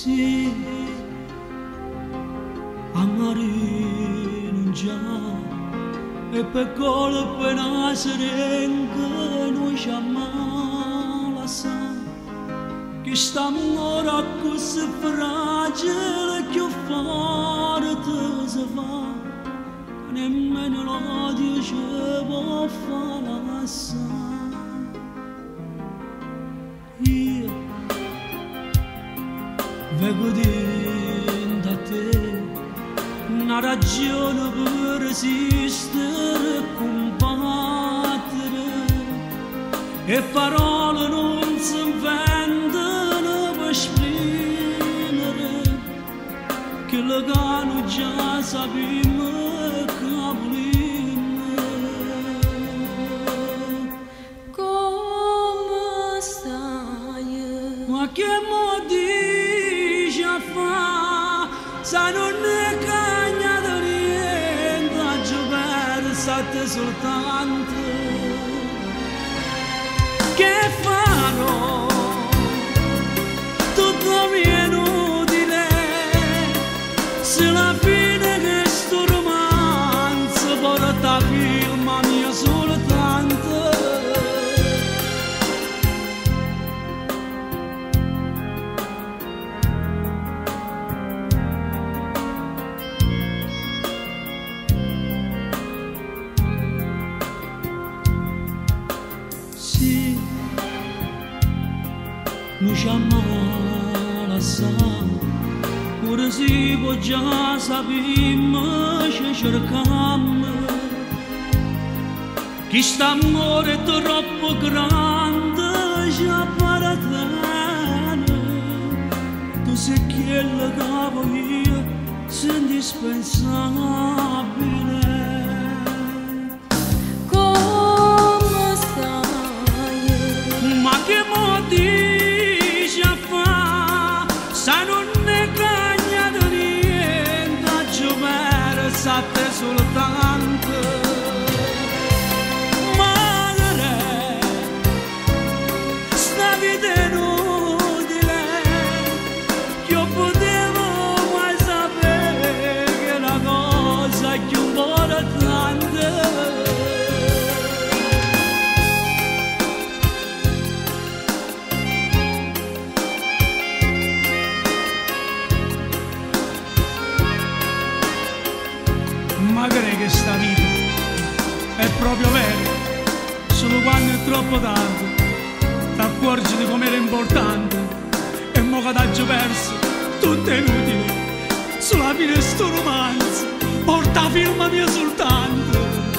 Sì, amare non già, e per colpa una serenga non ci ammala sa, che sta ancora così fragile che forte si fa, che nemmeno l'odio ci può fare passare. Io vengo dentro a te una ragione per resistere e combattere, e parole non si inventano per esprimere che le gano già sappiamo che volimo. Come stai? Ma che mo dici a fa, se non è cagnato niente, a giocare state soltanto. Che farò? Tutto mi è inutile, se la fine che sto romanzo porta firma mia soltanto. Sì, mi chiama sa, pure si può già sapere che cercammo, che st'amore è troppo grande già per te. Tu sei quello che voglio, sei indispensabile. Ma che mo dici a fa, se non ne cagnato niente, a giocare sate soltanto. Madre, sta vita è inutile, che io potevo mai sapere che è una cosa più importante. Magari che sta vita è proprio vera, solo quando è troppo tardi ti accorgi di com'era importante, e mo che t'hai perso tutto è inutile, sulla fine sto romanzo porta firma mia soltanto.